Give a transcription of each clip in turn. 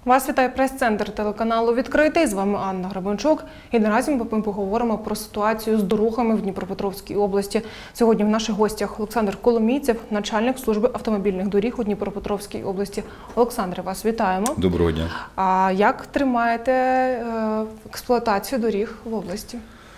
Вас вітає прес-центр телеканалу «Відкритий». З вами Анна Гребенчук. І наразі ми поговоримо про ситуацію з дорогами в Дніпропетровській області. Сьогодні в наших гостях Олександр Коломійцев, начальник служби автомобільних доріг у Дніпропетровській області. Олександре, вас вітаємо. Доброго дня. А як тримаєте експлуатацію доріг в області?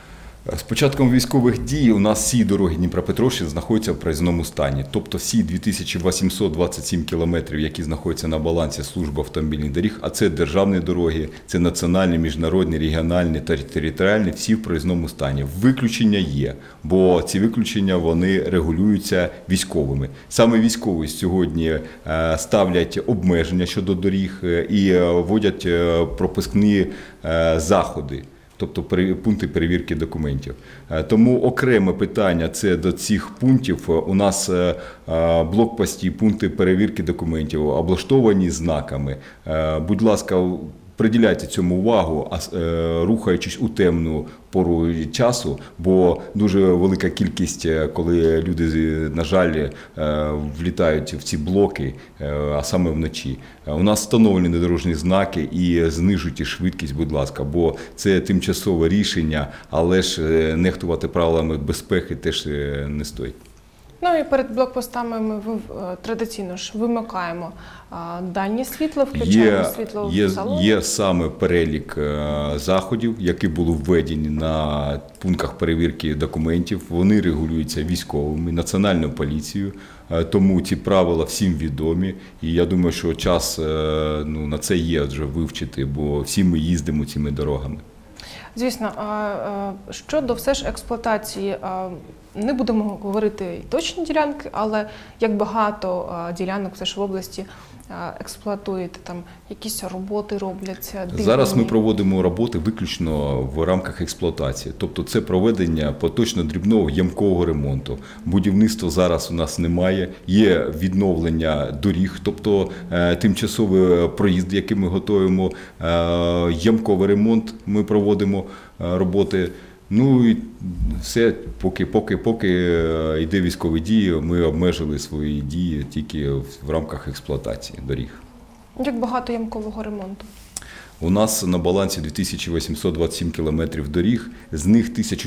З початком військових дій у нас всі дороги Дніпропетровщини знаходяться в проїзному стані. Тобто всі 2827 кілометрів, які знаходяться на балансі служби автомобільних доріг, а це державні дороги, це національні, міжнародні, регіональні та територіальні, всі в проїзному стані. Виключення є, бо ці виключення вони регулюються військовими. Саме військові сьогодні ставлять обмеження щодо доріг і вводять пропускні заходи. Тобто пункти перевірки документів. Тому окреме питання – це до цих пунктів. У нас блокпості, пункти перевірки документів облаштовані знаками. Будь ласка, приділяйте цьому увагу, рухаючись у темну пору часу, бо дуже велика кількість, коли люди, на жаль, влітають в ці блоки, а саме вночі. У нас встановлені дорожні знаки і знижуйте швидкість, будь ласка, бо це тимчасове рішення, але ж нехтувати правилами безпеки теж не стоїть. Ну і перед блокпостами ми традиційно ж вимикаємо дальнє світло, включаємо світло в салоні. Є саме перелік заходів, які були введені на пунктах перевірки документів. Вони регулюються військовими, Національною поліцією, тому ці правила всім відомі. І я думаю, що час на це є вже вивчити, бо всі ми їздимо цими дорогами. Звісно, щодо все ж експлуатації, не будемо говорити точні ділянки, але як багато ділянок все ж в області експлуатуєте, там якісь роботи робляться? Зараз ми проводимо роботи виключно в рамках експлуатації. Тобто це проведення поточно-дрібного ямкового ремонту. Будівництва зараз у нас немає, є відновлення доріг, тобто тимчасовий проїзд, який ми готуємо, ямковий ремонт ми проводимо роботи. Ну і все, поки йде військові дії, ми обмежили свої дії тільки в рамках експлуатації доріг. Як багато ямкового ремонту? У нас на балансі 2827 кілометрів доріг, з них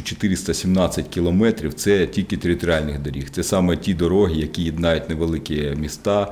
1417 кілометрів – це тільки територіальних доріг. Це саме ті дороги, які єднають невеликі міста,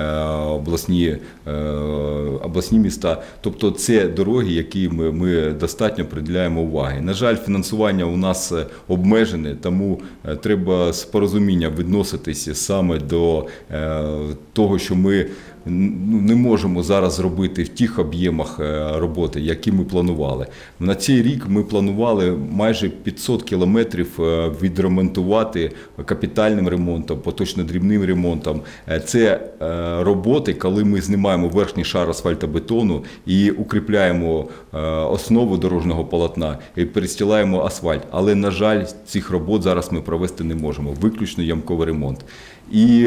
обласні міста. Тобто це дороги, які ми достатньо приділяємо уваги. На жаль, фінансування у нас обмежене, тому треба з порозумінням відноситися саме до того, що ми не можемо зараз зробити в тих об'ємах роботи, які ми планували. На цей рік ми планували майже 500 кілометрів відремонтувати капітальним ремонтом, поточно-дрібним ремонтом. Це роботи, коли ми знімаємо верхній шар асфальтобетону і укріпляємо основу дорожнього полотна і перестилаємо асфальт. Але, на жаль, цих робот зараз ми провести не можемо, виключно ямковий ремонт. І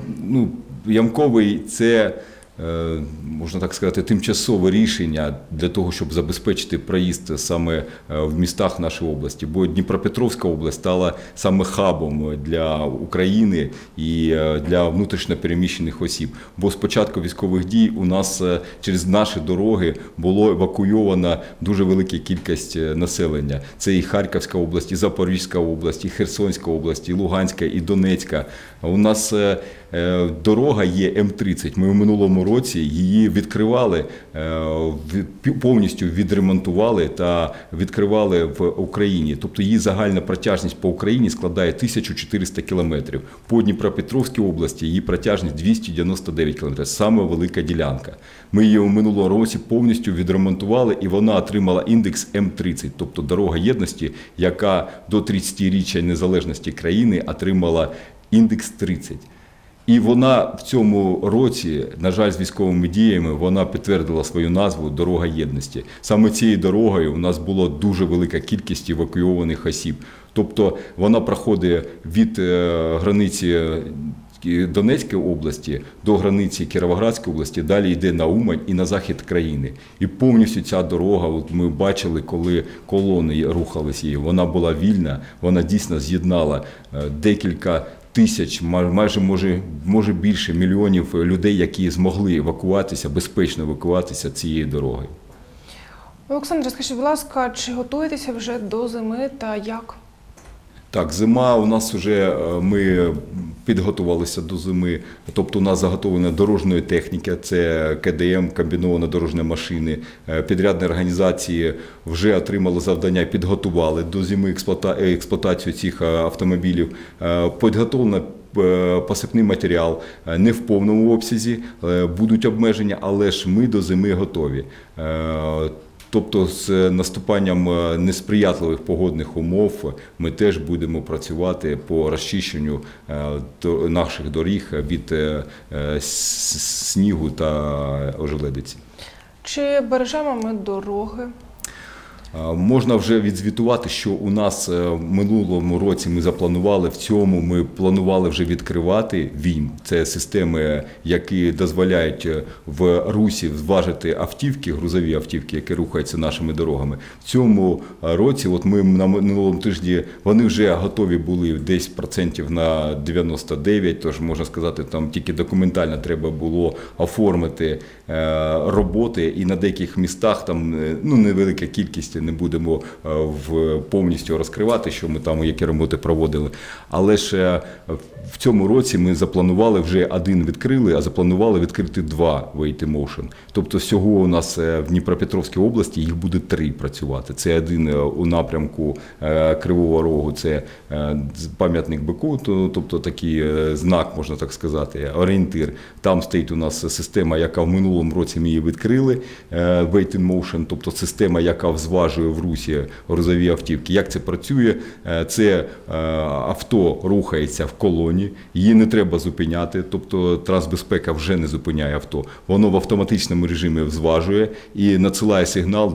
ямковий – це, можна так сказати, тимчасове рішення для того, щоб забезпечити проїзд саме в містах нашої області. Бо Дніпропетровська область стала саме хабом для України і для внутрішньопереміщених осіб. Бо з початку військових дій у нас через наші дороги було евакуйовано дуже велика кількість населення. Це і Харківська область, і Запорізька область, і Херсонська область, і Луганська, і Донецька. У нас дорога є М-30. Ми в минулому році її відкривали, повністю відремонтували та відкривали в Україні. Тобто її загальна протяжність по Україні складає 1400 кілометрів. По Дніпропетровській області її протяжність 299 кілометрів. Саме велика ділянка. Ми її в минулому році повністю відремонтували і вона отримала індекс М-30. Тобто дорога єдності, яка до 30-річчя незалежності країни отримала індекс 30. І вона в цьому році, на жаль, з військовими діями, вона підтвердила свою назву «Дорога єдності». Саме цією дорогою у нас була дуже велика кількість евакуйованих осіб. Тобто вона проходить від границі Донецької області до границі Кіровоградської області, далі йде на Умань і на захід країни. І повністю ця дорога, от ми бачили, коли колони рухалися її, вона була вільна, вона дійсно з'єднала декілька тисяч, майже може більше мільйонів людей, які змогли евакуатися, безпечно евакуатися цією дорогою. Олександр, скажіть, будь ласка, чи готуєтеся вже до зими та як? Так, зима у нас вже, ми підготувалися до зими, тобто у нас заготовлена дорожньої техніки, це КДМ, комбіновані дорожні машини, підрядні організації вже отримали завдання і підготували до зими експлуатацію цих автомобілів, підготовлено посипний матеріал не в повному обсязі, будуть обмеження, але ж ми до зими готові. Тобто з наступанням несприятливих погодних умов ми теж будемо працювати по розчищенню наших доріг від снігу та ожеледиці. Чи бережемо ми дороги? Можна вже відзвітувати, що у нас в минулому році ми запланували, в цьому ми планували вже відкривати ВІМ. Це системи, які дозволяють в русі зважити автівки, грузові автівки, які рухаються нашими дорогами. В цьому році, от ми на минулому тижні, вони вже готові були десь процентів на 99, тож можна сказати, там тільки документально треба було оформити роботи, і на деяких містах там невелика кількість, не будемо повністю розкривати, що ми там, які роботи проводили. Але ж в цьому році ми запланували, вже один відкрили, а запланували відкрити 2 Wait Motion. Тобто всього у нас в Дніпропетровській області їх буде 3 працювати. Це один у напрямку Кривого Рогу, це пам'ятник бику, тобто такий знак, можна так сказати, орієнтир. Там стоїть у нас система, яка в минулому році ми її відкрили, Wait Motion, тобто система, яка зважує в русі грузові автівки. Як це працює? Це авто рухається в колоні, її не треба зупиняти, тобто Трансбезпека вже не зупиняє авто. Воно в автоматичному режимі зважує і надсилає сигнал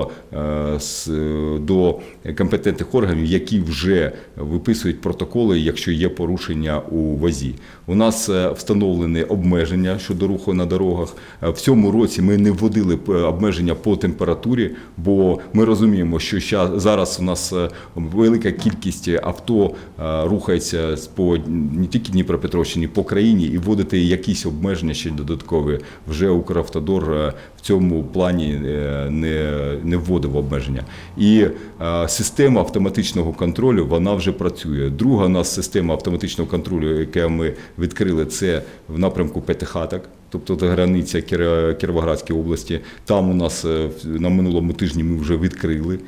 до компетентних органів, які вже виписують протоколи, якщо є порушення у вазі. У нас встановлені обмеження щодо руху на дорогах. В цьому році ми не вводили обмеження по температурі, бо ми розуміємо, що зараз у нас велика кількість авто рухається по не тільки Дніпропетровщині, по країні, і вводити якісь обмеження ще додаткові. Вже Укравтодор в цьому плані не вводив обмеження. І система автоматичного контролю, вона вже працює. Друга у нас система автоматичного контролю, яку ми відкрили, це в напрямку П'ятихаток. Тобто це границя Кіровоградської області. Там у нас на минулому тижні ми вже відкрили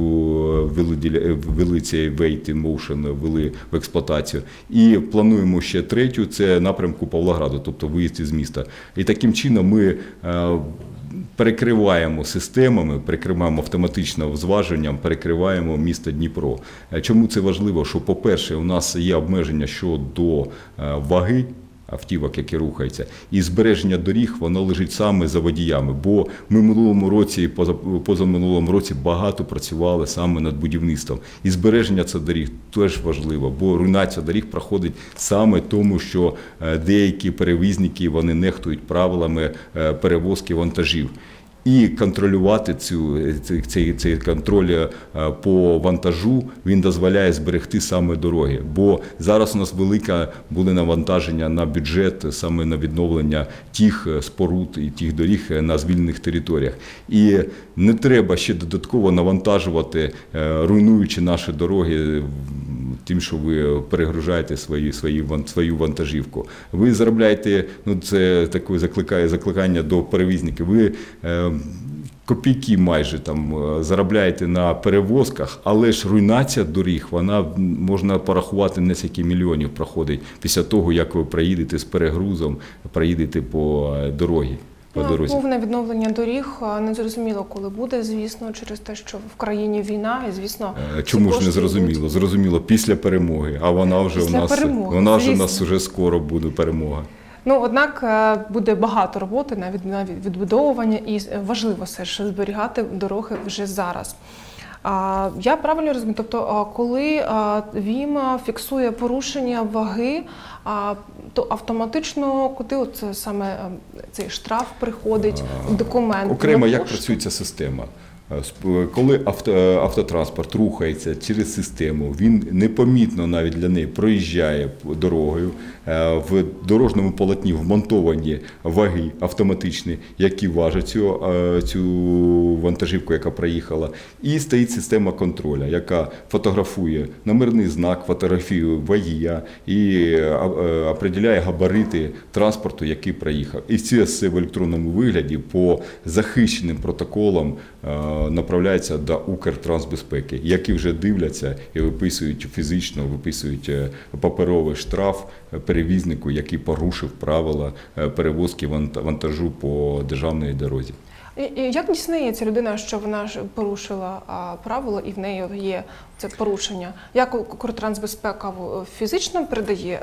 ввели цей Wait Motion, ввели в експлуатацію. І плануємо ще 3-ю, це напрямку Павлограду, тобто виїзд із міста. І таким чином ми перекриваємо системами, перекриваємо автоматичним зваженням, перекриваємо місто Дніпро. Чому це важливо? Що, по-перше, у нас є обмеження щодо ваги автівок, які рухаються, і збереження доріг, воно лежить саме за водіями, бо ми в минулому році і позаминулому році багато працювали саме над будівництвом. І збереження цих доріг теж важливо, бо руйнація доріг проходить саме тому, що деякі перевізники, вони нехтують правилами перевозки вантажів. І контролювати цей контроль по вантажу, він дозволяє зберегти саме дороги. Бо зараз у нас велике буде навантаження на бюджет, саме на відновлення тих споруд і тих доріг на звільнених територіях. І не треба ще додатково навантажувати, руйнуючи наші дороги, тим, що ви перегружаєте свою вантажівку. Ви заробляєте, це таке закликання до перевізників, ви копійки майже там заробляєте на перевозках, але ж руйнація доріг, вона можна порахувати, не скільки мільйонів проходить після того, як ви проїдете з перегрузом, проїдете по дорозі. Повне відновлення доріг не зрозуміло, коли буде, звісно, через те, що в країні війна, і, звісно, чому ж не зрозуміло? Зрозуміло, після перемоги, а вона вже у нас вже скоро буде перемога. Однак буде багато роботи на відбудовування, і важливо все ж зберігати дороги вже зараз. Я правильно розумію, тобто коли ВІМ фіксує порушення ваги, то автоматично куди саме цей штраф приходить, документ? Окремо, як працює ця система? Коли автотранспорт рухається через систему, він непомітно навіть для неї проїжджає дорогою. В дорожньому полотні вмонтовані ваги автоматичні, які важать цю вантажівку, яка проїхала. І стоїть система контролю, яка фотографує номерний знак, фотографує водія і определяє габарити транспорту, який проїхав. І це все в електронному вигляді по захищеним протоколам направляється до Укртрансбезпеки, які вже дивляться і виписують паперовий штраф перевізнику, який порушив правила перевозки вантажу по державній дорозі. І як дізнається людина, що вона ж порушила правила і в неї є це порушення? Як Укртрансбезпека фізично передає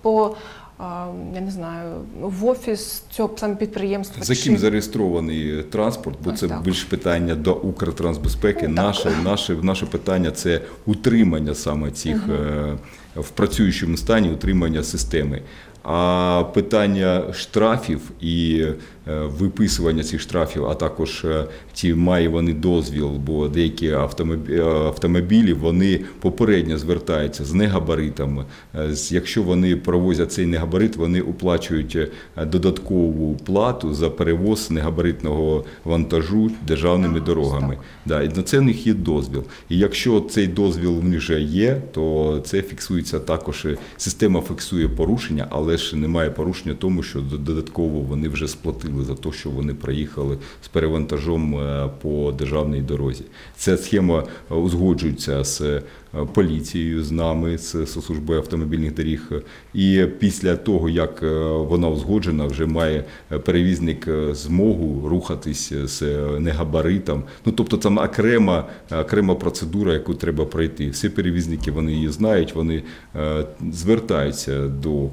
я не знаю, в офіс цього саме підприємства? За ким зареєстрований транспорт, бо це більше питання до Укртрансбезпеки. Наше питання – це утримання саме цих, в працюючому стані утримання системи. А питання штрафів і виписування цих штрафів, а також чи має вони дозвіл, бо деякі автомобілі, вони попередньо звертаються з негабаритами. Якщо вони провозять цей негабарит, вони оплачують додаткову плату за перевоз негабаритного вантажу державними дорогами. І на це в них є дозвіл. І якщо цей дозвіл в них вже є, то це фіксується також, система фіксує порушення, але ж немає порушення тому, що додатково вони вже сплатили за те, що вони проїхали з перевантажом по державній дорозі. Ця схема узгоджується з поліцією, з нами, з Службою автомобільних доріг. І після того, як вона узгоджена, вже має перевізник змогу рухатись з негабаритом. Тобто там окрема процедура, яку треба пройти. Всі перевізники, вони її знають, вони звертаються до,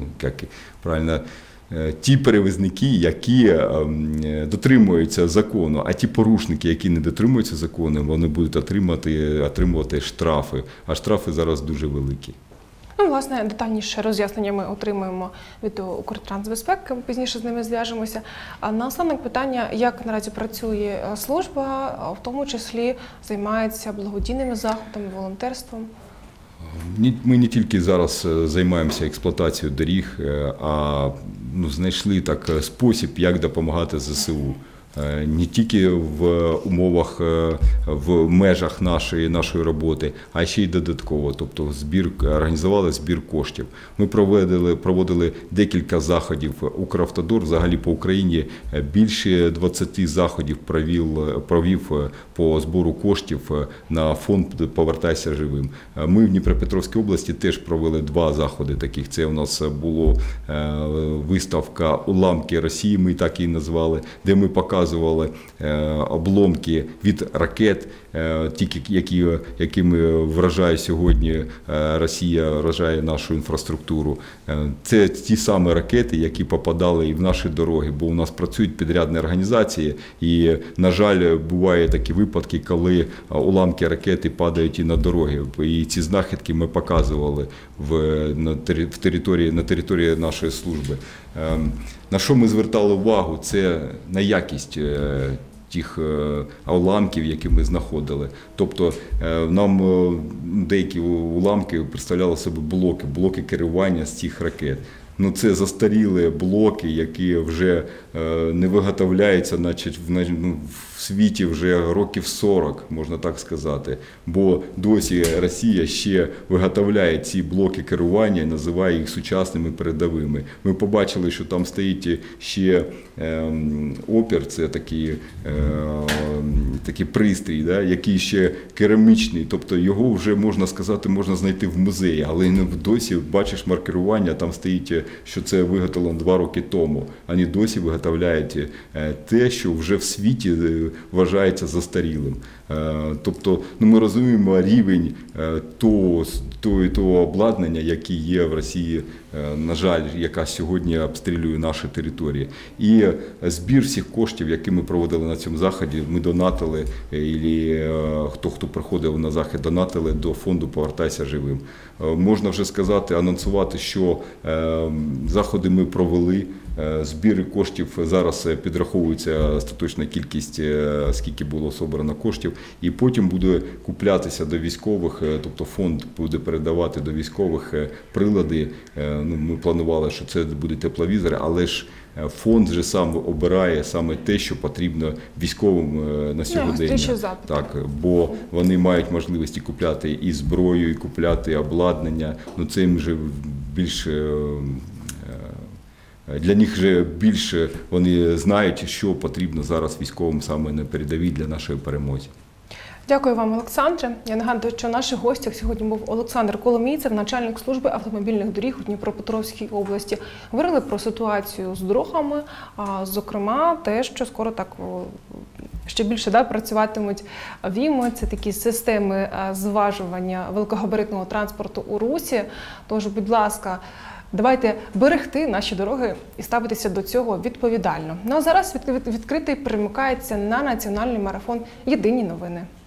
ті перевізники, які дотримуються закону, а ті порушники, які не дотримуються закону, вони будуть отримувати штрафи, а штрафи зараз дуже великі. Власне, детальніше роз'яснення ми отримуємо від Укртрансбезпеки, пізніше з ними зв'яжемося. А наостанок питання, як наразі працює служба, в тому числі займається благодійними заходами, волонтерством? Ми не тільки зараз займаємося експлуатацією доріг, а знайшли спосіб, як допомагати ЗСУ. Не тільки в умовах, в межах нашої роботи, а ще й додатково. Тобто організували збір коштів. Ми проводили декілька заходів. Укравтодор взагалі по Україні більше 20 заходів провів по збору коштів на фонд «Повертайся живим». Ми в Дніпропетровській області теж провели 2 заходи таких. Це у нас була виставка «Уламки Росії», ми так її назвали, де ми показували обломки від ракет, якими вражає сьогодні Росія, вражає нашу інфраструктуру. Це ті самі ракети, які попадали і в наші дороги, бо у нас працюють підрядні організації, і, на жаль, бувають такі випадки, коли уламки ракети падають і на дороги. І ці знахідки ми показували на території нашої служби. На що ми звертали увагу, це на якість тих уламків, які ми знаходили. Тобто нам деякі уламки представляли собі блоки керування з цих ракет. Це застарілі блоки, які вже не виготовляються, значить, в світі вже років 40, можна так сказати. Бо досі Росія ще виготовляє ці блоки керування і називає їх сучасними передовими. Ми побачили, що там стоїть ще опір, це такий пристрій, який ще керамічний. Тобто його вже, можна сказати, можна знайти в музеї, але досі бачиш маркерування, там стоїть, що це виготовлено 2 роки тому. Вони досі виготовляють те, що вже в світі вважається застарілим. Тобто ми розуміємо рівень того обладнання, яке є в Росії, на жаль, яка сьогодні обстрілює наші території. І збір всіх коштів, які ми проводили на цьому заході, ми донатили, хто приходив на захід, донатили до фонду «Повертайся живим». Можна вже сказати, анонсувати, що заходи ми провели, збір коштів зараз підраховується остаточна кількість, скільки було собрано коштів, і потім буде куплятися до військових, тобто фонд буде передавати до військових прилади. Ми планували, що це будуть тепловізори, але ж фонд же сам обирає саме те, що потрібно військовим на сьогодення. Так, бо вони мають можливості купляти і зброю, і купляти обладнання. Це їм вже більше, для них вже більше вони знають, що потрібно зараз військовим саме на передовій для нашої перемоги. Дякую вам, Олександре. Я нагадую, що в наших гостях сьогодні був Олександр Коломійцев, начальник служби автомобільних доріг у Дніпропетровській області. Говорили про ситуацію з дорогами, зокрема те, що скоро так ще більше працюватимуть ВІМи, це такі системи зважування великогабаритного транспорту у русі. Тож, будь ласка, давайте берегти наші дороги і ставитися до цього відповідально. Ну а зараз відкритий перемикається на національний марафон «Єдині новини».